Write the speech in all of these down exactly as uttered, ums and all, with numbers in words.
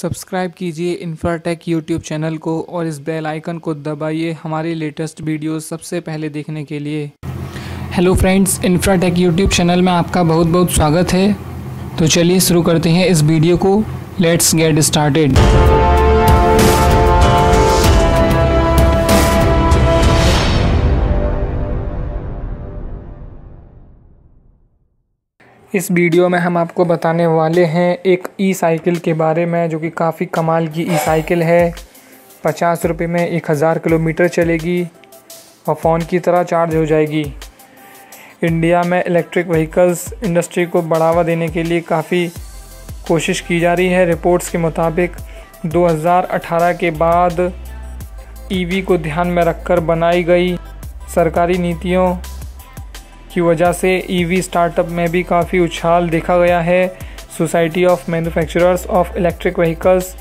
Subscribe कीजिए Infratech YouTube channel को और इस बेल आइकन को दबाइए हमारी लेटेस्ट वीडियोस सबसे पहले देखने के लिए। Hello friends, Infratech YouTube channel में आपका बहुत बहुत स्वागत है। तो चलिए शुरू करते हैं इस वीडियो को। Let's get started. इस वीडियो में हम आपको बताने वाले हैं एक ई साइकिल के बारे में, जो कि काफ़ी कमाल की ई साइकिल है। पचास रुपये में एक हज़ार किलोमीटर चलेगी और फ़ोन की तरह चार्ज हो जाएगी। इंडिया में इलेक्ट्रिक व्हीकल्स इंडस्ट्री को बढ़ावा देने के लिए काफ़ी कोशिश की जा रही है। रिपोर्ट्स के मुताबिक दो हज़ार अठारह के बाद ईवी को ध्यान में रखकर बनाई गई सरकारी नीतियों की वजह से ईवी स्टार्टअप में भी काफ़ी उछाल देखा गया है। Society of manufacturers of electric vehicles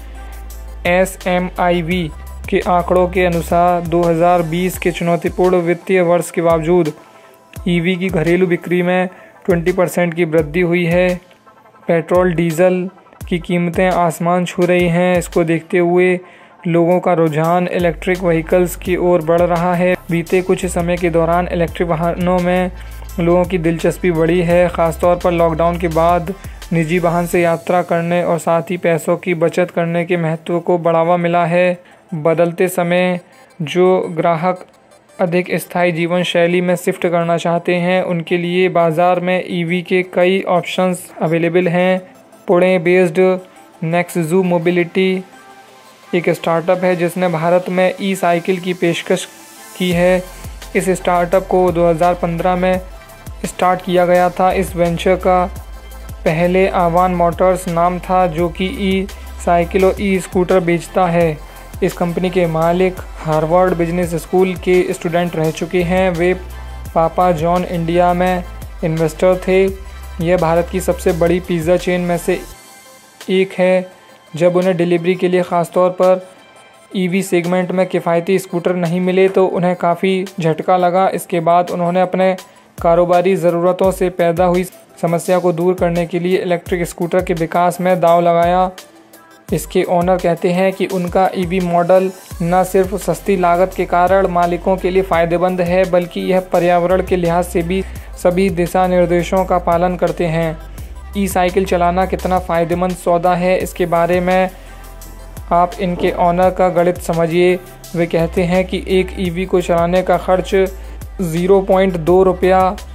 S M I V के आंकड़ों के अनुसार दो हज़ार बीस के चुनौतीपूर्ण वित्तीय वर्ष के बावजूद ईवी की घरेलू बिक्री में बीस परसेंट की वृद्धि हुई है। पेट्रोल डीजल की कीमतें आसमान छू रही हैं। इसको देखते हुए लोगों का रुझान इलेक्ट्रिक व्हीकल्स की ओर बढ़ रहा है। बीते कुछ समय के दौरान इलेक्ट्रिक वाहनों में लोगों की दिलचस्पी बढ़ी है, ख़ासतौर पर लॉकडाउन के बाद निजी वाहन से यात्रा करने और साथ ही पैसों की बचत करने के महत्व को बढ़ावा मिला है। बदलते समय जो ग्राहक अधिक स्थायी जीवन शैली में शिफ्ट करना चाहते हैं, उनके लिए बाज़ार में ईवी के कई ऑप्शंस अवेलेबल हैं। पुणे बेस्ड नेक्सजू मोबिलिटी एक स्टार्टअप है जिसने भारत में ई साइकिल की पेशकश की है। इस स्टार्टअप को दो हज़ार पंद्रह में स्टार्ट किया गया था। इस वेंचर का पहले आवान मोटर्स नाम था, जो कि ई साइकिल और ई स्कूटर बेचता है। इस कंपनी के मालिक हार्वर्ड बिजनेस स्कूल के स्टूडेंट रह चुके हैं। वे पापा जॉन इंडिया में इन्वेस्टर थे। यह भारत की सबसे बड़ी पिज़्ज़ा चेन में से एक है। जब उन्हें डिलीवरी के लिए ख़ासतौर पर ईवी सेगमेंट में किफ़ायती स्कूटर नहीं मिले तो उन्हें काफ़ी झटका लगा। इसके बाद उन्होंने अपने कारोबारी ज़रूरतों से पैदा हुई समस्या को दूर करने के लिए इलेक्ट्रिक स्कूटर के विकास में दांव लगाया। इसके ओनर कहते हैं कि उनका ईवी मॉडल न सिर्फ सस्ती लागत के कारण मालिकों के लिए फ़ायदेमंद है, बल्कि यह पर्यावरण के लिहाज से भी सभी दिशा निर्देशों का पालन करते हैं। ई साइकिल चलाना कितना फ़ायदेमंद सौदा है, इसके बारे में आप इनके ऑनर का गणित समझिए। वे कहते हैं कि एक ईवी को चलाने का खर्च ज़ीरो पॉइंट दो रुपया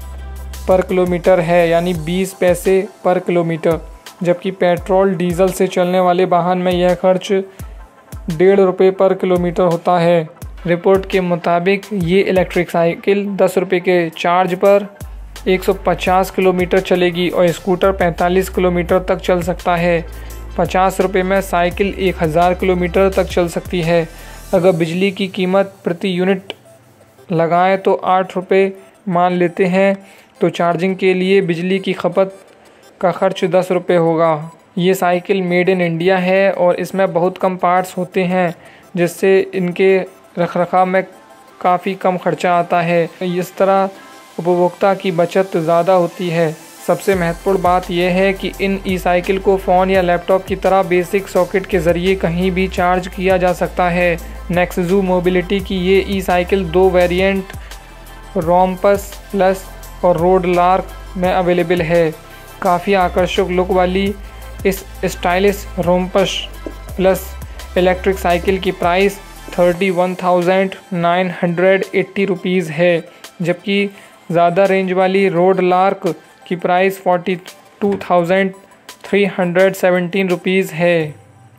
पर किलोमीटर है, यानी बीस पैसे पर किलोमीटर, जबकि पेट्रोल डीजल से चलने वाले वाहन में यह खर्च डेढ़ रुपये पर किलोमीटर होता है। रिपोर्ट के मुताबिक ये इलेक्ट्रिक साइकिल दस रुपये के चार्ज पर एक सौ पचास किलोमीटर चलेगी और स्कूटर पैंतालीस किलोमीटर तक चल सकता है। पचास रुपये में साइकिल एक हज़ार किलोमीटर तक चल सकती है। अगर बिजली की कीमत प्रति यूनिट लगाएं तो आठ रुपये मान लेते हैं, तो चार्जिंग के लिए बिजली की खपत का खर्च दस रुपये होगा। ये साइकिल मेड इन इंडिया है और इसमें बहुत कम पार्ट्स होते हैं, जिससे इनके रखरखाव में काफ़ी कम खर्चा आता है। इस तरह उपभोक्ता की बचत ज़्यादा होती है। सबसे महत्वपूर्ण बात यह है कि इन ई साइकिल को फ़ोन या लैपटॉप की तरह बेसिक सॉकेट के ज़रिए कहीं भी चार्ज किया जा सकता है। नेक्सजू मोबिलिटी की ये ई साइकिल दो वेरिएंट रोम्पस प्लस और रोड लार्क में अवेलेबल है। काफ़ी आकर्षक लुक वाली इस stylish Rompus plus electric cycle की price thirty one thousand nine hundred eighty rupees है, जबकि ज़्यादा रेंज वाली रोड लार्क की price forty two thousand three hundred seventeen rupees है।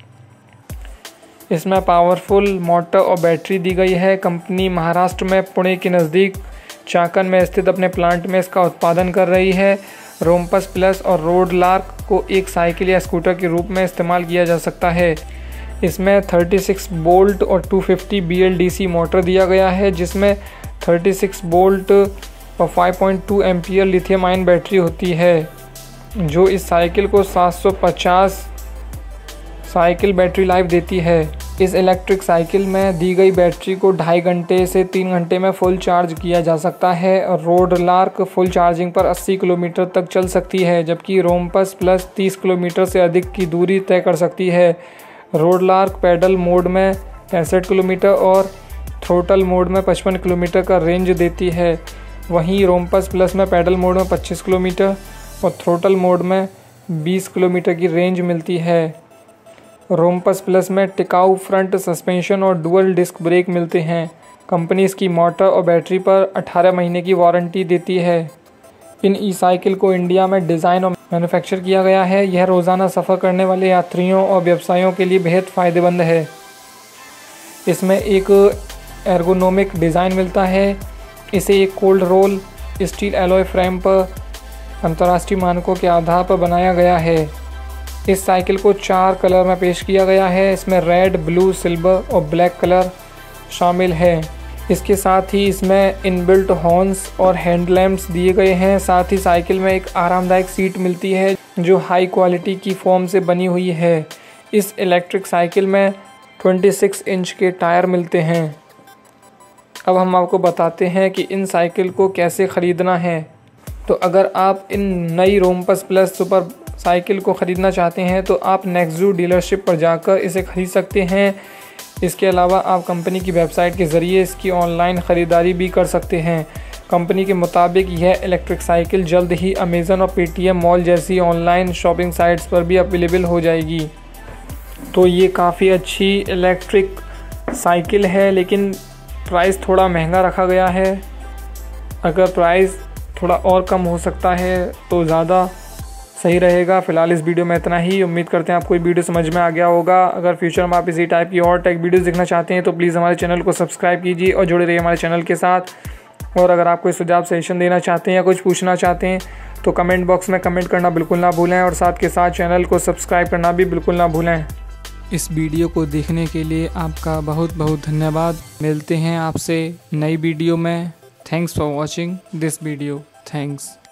इसमें पावरफुल मोटर और बैटरी दी गई है। कंपनी महाराष्ट्र में पुणे के नज़दीक चाकन में स्थित अपने प्लांट में इसका उत्पादन कर रही है। रोम्पस प्लस और रोड लार्क को एक साइकिल या स्कूटर के रूप में इस्तेमाल किया जा सकता है। इसमें छत्तीस वोल्ट और दो सौ पचास B L D C motor दिया गया है, जिसमें छत्तीस वोल्ट और पाँच पॉइंट दो एम्पियर लिथियम आयन बैटरी होती है, जो इस साइकिल को सात सौ पचास साइकिल बैटरी लाइफ देती है। इस इलेक्ट्रिक साइकिल में दी गई बैटरी को ढाई घंटे से तीन घंटे में फुल चार्ज किया जा सकता है और रोड लार्क फुल चार्जिंग पर अस्सी किलोमीटर तक चल सकती है, जबकि रोम्पस प्लस तीस किलोमीटर से अधिक की दूरी तय कर सकती है। रोड लार्क पैडल मोड में पैंसठ किलोमीटर और थ्रोटल मोड में पचपन किलोमीटर का रेंज देती है। वहीं रोम्पस प्लस में पैडल मोड में पच्चीस किलोमीटर और थ्रोटल मोड में बीस किलोमीटर की रेंज मिलती है। रोम्पस प्लस में टिकाऊ फ्रंट सस्पेंशन और डुअल डिस्क ब्रेक मिलते हैं। कंपनी इसकी मोटर और बैटरी पर अठारह महीने की वारंटी देती है। इन ई साइकिल को इंडिया में डिज़ाइन और मैन्युफैक्चर किया गया है। यह रोज़ाना सफ़र करने वाले यात्रियों और व्यवसायों के लिए बेहद फ़ायदेमंद है। इसमें एक एर्गोनोमिक डिज़ाइन मिलता है। इसे एक cold roll steel alloy frame पर अंतर्राष्ट्रीय मानकों के आधार पर बनाया गया है। इस साइकिल को चार कलर में पेश किया गया है। इसमें रेड, ब्लू, सिल्वर और ब्लैक कलर शामिल है। इसके साथ ही इसमें इनबिल्ट हॉर्न्स और हैंड लैम्प्स दिए गए हैं। साथ ही साइकिल में एक आरामदायक सीट मिलती है जो हाई क्वालिटी की फोम से बनी हुई है। इस इलेक्ट्रिक साइकिल में छब्बीस इंच के टायर मिलते हैं। अब हम आपको बताते हैं कि इन साइकिल को कैसे ख़रीदना है। तो अगर आप इन नई रोम्पस प्लस सुपर साइकिल को ख़रीदना चाहते हैं तो आप नेक्सजू डीलरशिप पर जाकर इसे ख़रीद सकते हैं। इसके अलावा आप कंपनी की वेबसाइट के ज़रिए इसकी ऑनलाइन ख़रीदारी भी कर सकते हैं। कंपनी के मुताबिक यह इलेक्ट्रिक साइकिल जल्द ही अमेज़न और पेटीएम मॉल जैसी ऑनलाइन शॉपिंग साइट्स पर भी अवेलेबल हो जाएगी। तो ये काफ़ी अच्छी इलेक्ट्रिक साइकिल है, लेकिन प्राइस थोड़ा महंगा रखा गया है। अगर प्राइस थोड़ा और कम हो सकता है तो ज़्यादा सही रहेगा। फ़िलहाल इस वीडियो में इतना ही। उम्मीद करते हैं आपको ये वीडियो समझ में आ गया होगा। अगर फ्यूचर में आप इसी टाइप की और टेक वीडियोस देखना चाहते हैं तो प्लीज़ हमारे चैनल को सब्सक्राइब कीजिए और जुड़े रहिए हमारे चैनल के साथ। और अगर आप कोई सुझाव सजेशन देना चाहते हैं या कुछ पूछना चाहते हैं तो कमेंट बॉक्स में कमेंट करना बिल्कुल ना भूलें और साथ के साथ चैनल को सब्सक्राइब करना भी बिल्कुल ना भूलें। इस वीडियो को देखने के लिए आपका बहुत बहुत धन्यवाद। मिलते हैं आपसे नई वीडियो में। Thanks for watching this video. Thanks.